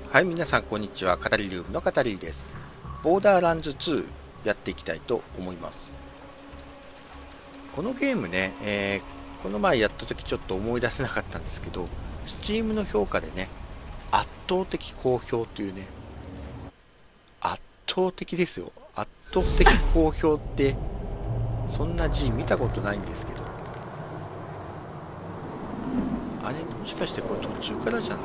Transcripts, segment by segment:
はい、皆さんこんにちは。語りルームの語りです。ボーダーランズ2やっていきたいと思います。このゲームね、この前やった時ちょっと思い出せなかったんですけど、Steam の評価でね、圧倒的好評というね、圧倒的ですよ。圧倒的好評って、そんな字見たことないんですけど、あれ、もしかしてこれ途中からじゃない？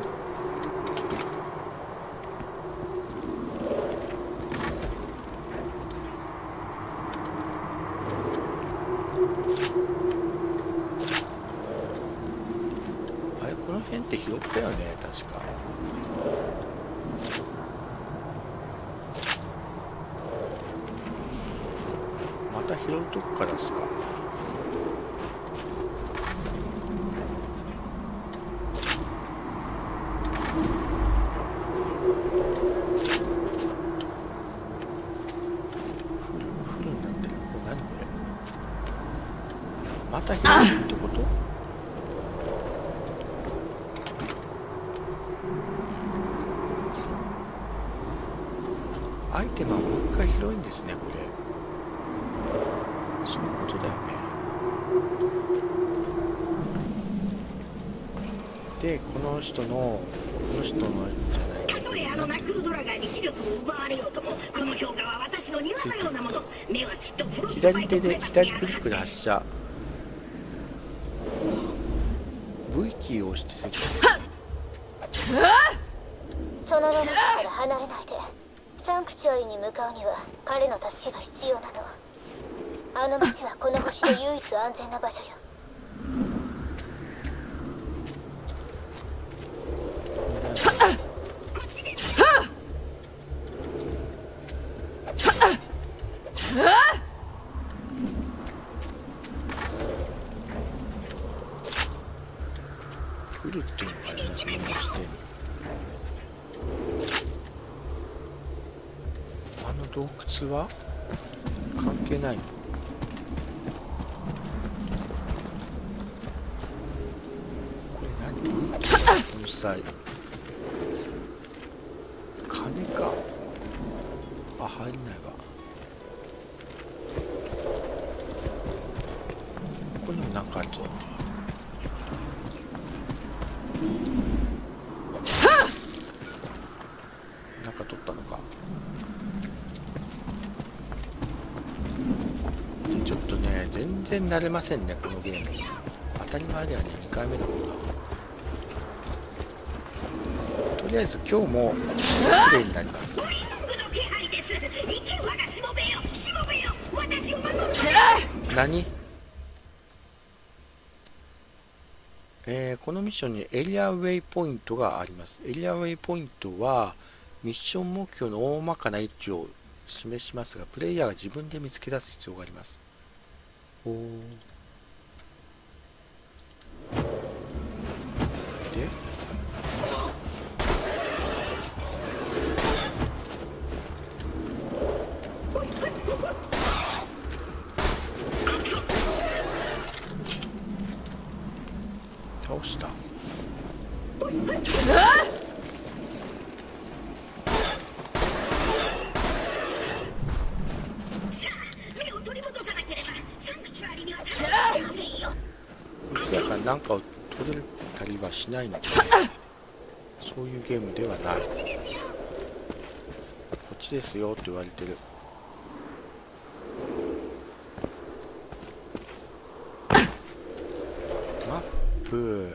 この辺って拾ったよね、確か。また拾うとこからですか。フルになってる。これ何これ。また拾うってこと？アイテムはもう一回広いんですね、これ。そういうことだよね。で、この人のじゃないたとえナックルドラガーに視力を奪われようとも、この氷河は私の庭のようなもの。目はきっとフロストファイト左手で左クリックで発射。V キーを押して設定。 そのロボットから離れないで。サンクチュアリに向かうには彼の助けが必要なの。あの町はこの星で唯一安全な場所よ。 フルっていうのがありますね。あの洞窟は関係ないの？これ何？うるさい。金か。あ、入んないわ。ここにもなんかあるぞ。なんか取ったのか。でちょっとね、全然慣れませんね、このゲーム。当たり前ではね、2回目だもんな。とりあえず今日も綺麗になります。何？このミッションにエリアウェイポイントがあります。エリアウェイポイントはミッション目標の大まかな位置を示しますが、プレイヤーが自分で見つけ出す必要があります。おー。で倒した。こいつらから何かを取れたりはしないのか。そういうゲームではない。こっちですよって言われてる。マップ。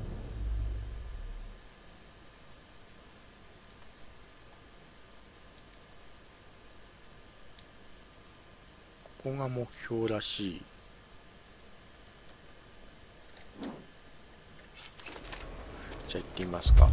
ここが目標らしい。じゃあ行ってみますか。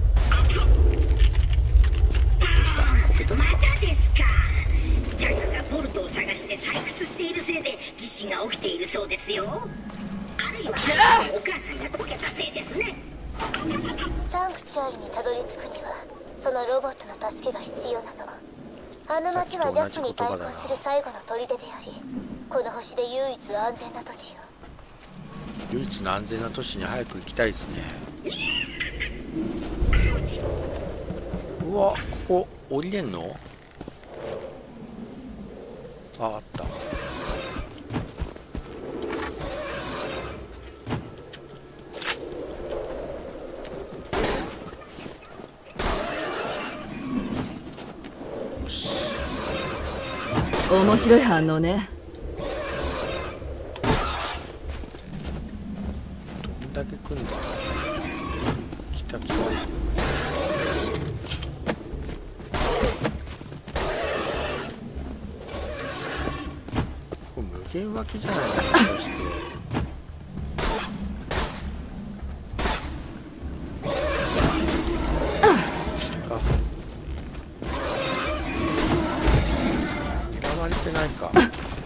またですか。ジャックがボルトを探して採掘しているせいで地震が起きているそうですよ。あるいはお母さんがこけたせいですね。 サンクチュアリにたどり着くにはそのロボットの助けが必要なの。あの町はジャックに対抗する最後の砦であり、この星で唯一安全な都市よ。 唯一の安全な都市に早く行きたいですね。 うわ、ここ降りれんの？あった。 面白い反応ね。 どんだけ来んだ。来た来た。これ無限脇じゃないの？もしかしてか狙われてないか。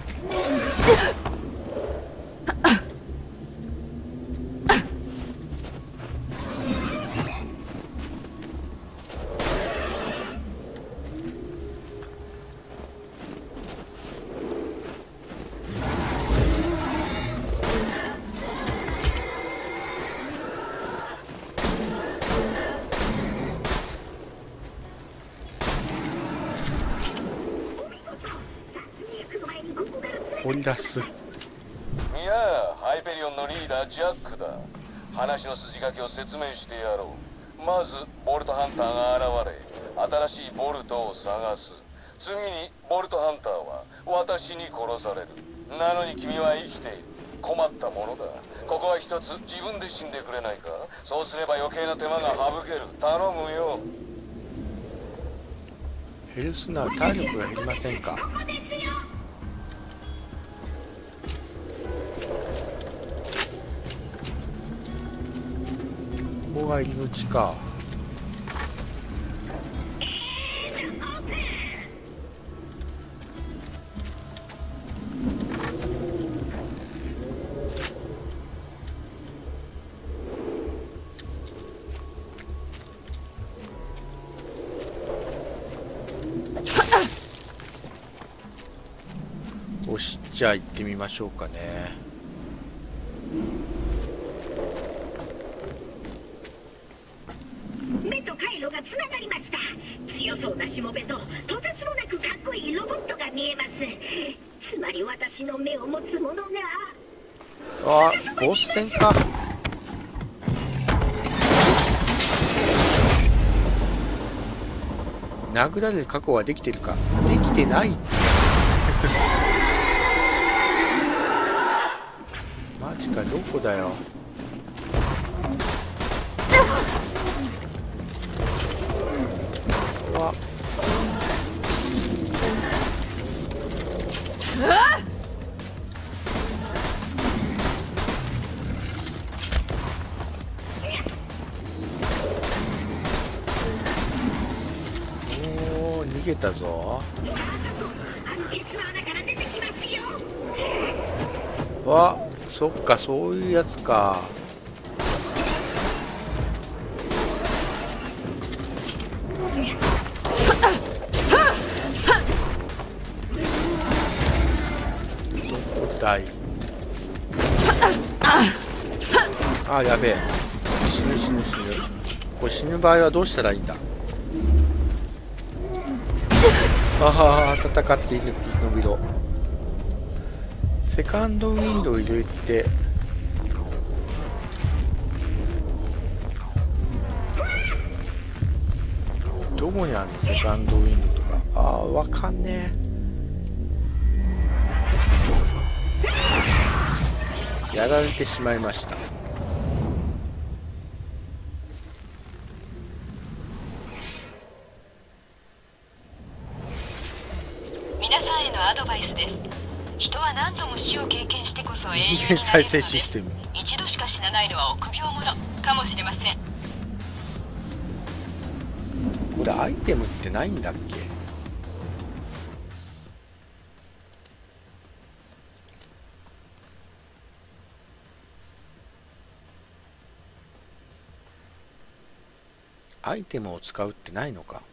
掘り出す。 いやあ、ハイペリオンのリーダージャックだ。話の筋書きを説明してやろう。まずボルトハンターが現れ、新しいボルトを探す。次にボルトハンターは私に殺される。なのに君は生きている。困ったものだ。ここは一つ自分で死んでくれないか。そうすれば余計な手間が省ける。頼むよ。 ヘルスなら体力が減りませんか？ ここですよ。 ここが入り口か。よし、じゃあ行ってみましょうかね。 目と回路がつながりました。強そうなしもべととてつもなくかっこいいロボットが見えます。つまり私の目を持つ者が。 あ、ボス戦か。殴られる過去はできてるか？できてないってマジか、どこだよ。うわっ、おー、逃げたぞ。 あのケツの穴から出てきますよ。 わ、そっか、そういうやつか。どこだい。あ、やべえ。死ぬ死ぬ死ぬ。これ死ぬ場合はどうしたらいいんだ。ああ、戦って生き延びろ。セカンドウィンドウ入れて、どこにあるのセカンドウィンドウとか。ああ、わかんねえ。やられてしまいました。 皆さんへのアドバイスです。人は何度も死を経験してこそ永遠にな人間れる再生システム。 一度しか死なないのは臆病者かもしれません。 これアイテムってないんだっけ？アイテムを使うってないのか？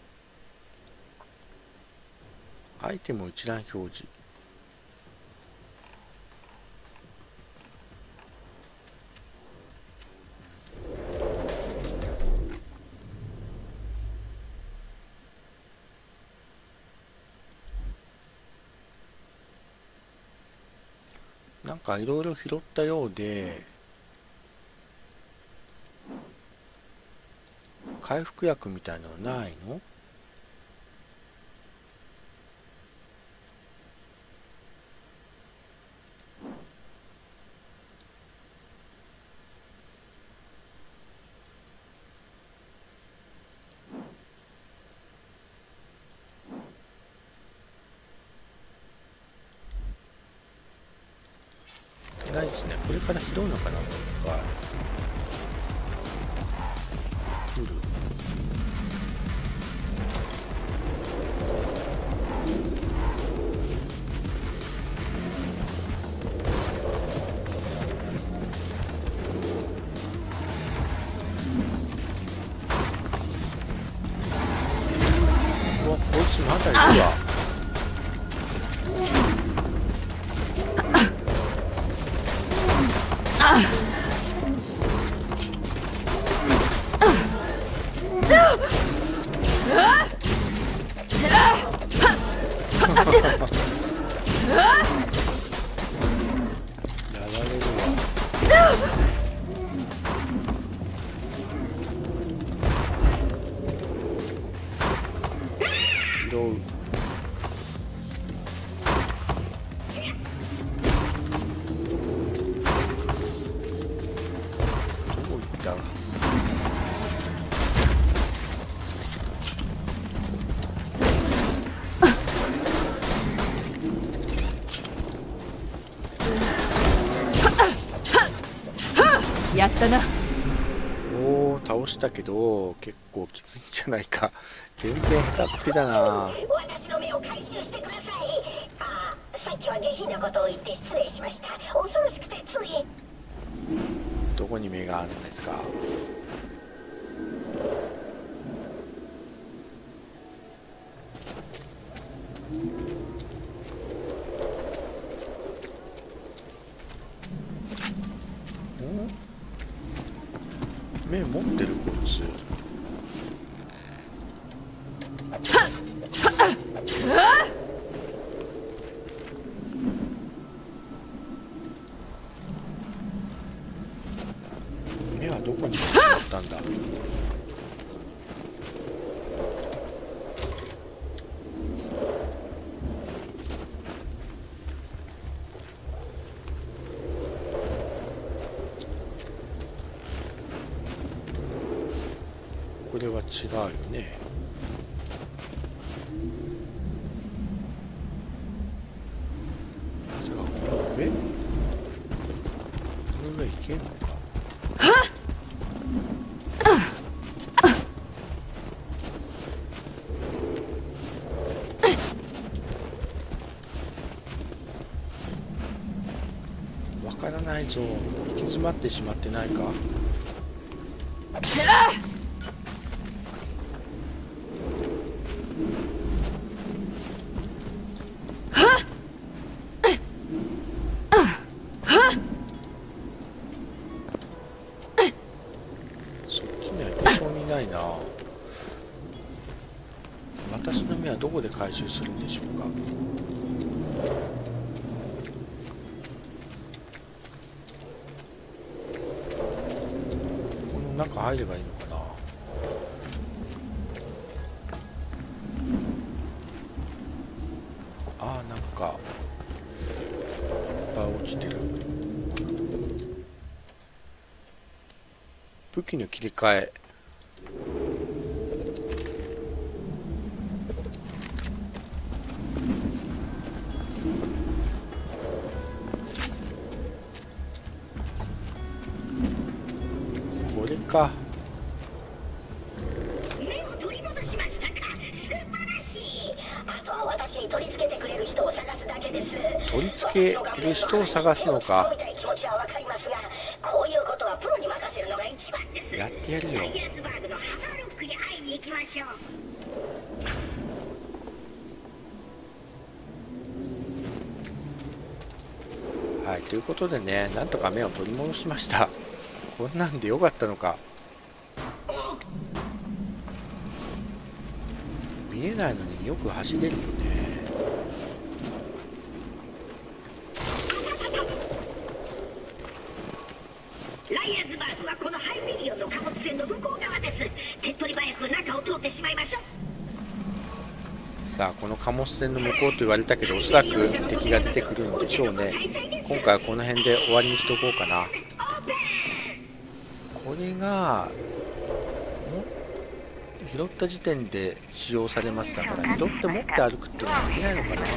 アイテム一覧表示。 なんかいろいろ拾ったようで、回復薬みたいなのないの？ないですね。これから拾うのかな。はい。来る。うわ、こいつまだいるわ。やられるわ。拾う。どういったやったな。 おー、倒したけど結構きついんじゃないか。全然下手っぴだな。 私の目を回収してください。ああ、さっきは下品なことを言って失礼しました。恐ろしくてつい。 どこに目があるんですか。目持ってるこいつ。目はどこに行ったんだ。これは違うよね。まさかこの上？この上行けんのか。わからないぞ。行き詰まってしまってないか。そっちには行けそうにないな。私の目はどこで回収するんでしょうか。この中入ればいいのかな。ああ、なんかいっぱい落ちてる。武器の切り替え。これか。 目を取り戻しましたか。素晴らしい。あとは私に取り付けてくれる人を探すだけです。 取り付ける人を探すのか。 気持ちはわかりますが、こういうことはプロに任せるのが一番です。 やってやるよ。 ライアーズバーグのハバーロックに会いに行きましょう。 はい、ということでね、なんとか目を取り戻しました。こんなんでよかったのか。見えないのによく走れるよね。 ライアーズバーグはこのハイペリオンの貨物船の向こう側です。手っ取り早く中を通ってしまいましょう。 さあこの貨物船の向こうと言われたけど、おそらく敵が出てくるんでしょうね。今回はこの辺で終わりにしておこうかな。これが拾った時点で使用されます。だから拾って持って歩くっていうのはできないのかな。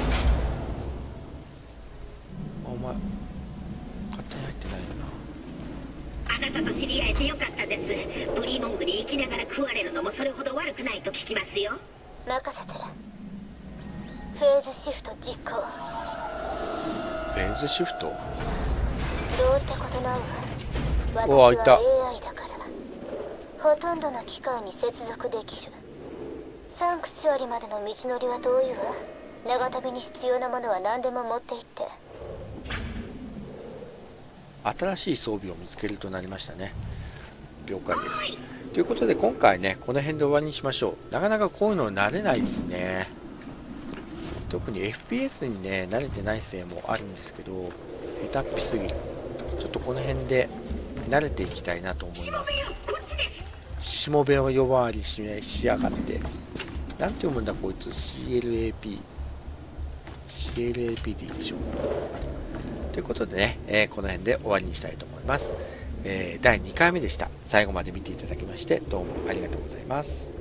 お前勝手に入ってないよな。 あなたと知り合えてよかったです。ブリーモングに生きながら食われるのもそれほど悪くないと聞きますよ。 任せて。フェーズシフト実行。 フェーズシフト？ どうってことないわ。私お、いた。 は AI だから。ほとんどの機械に接続できる。サンクチュアリまでの道のりは遠いわ。長旅に必要なものは何でも持って行って。 新しい装備を見つけるとなりましたね。了解です。ということで今回ねこの辺で終わりにしましょう。なかなかこういうの慣れないですね。特に FPS にね慣れてないせいもあるんですけど、下手っぴすぎる。ちょっとこの辺で慣れていきたいなと思います。しもべを呼ばわりしやがって。なんて読むんだこいつ。 CLAP でいいでしょう。ということでね、この辺で終わりにしたいと思います。第2回目でした。最後まで見ていただきましてどうもありがとうございます。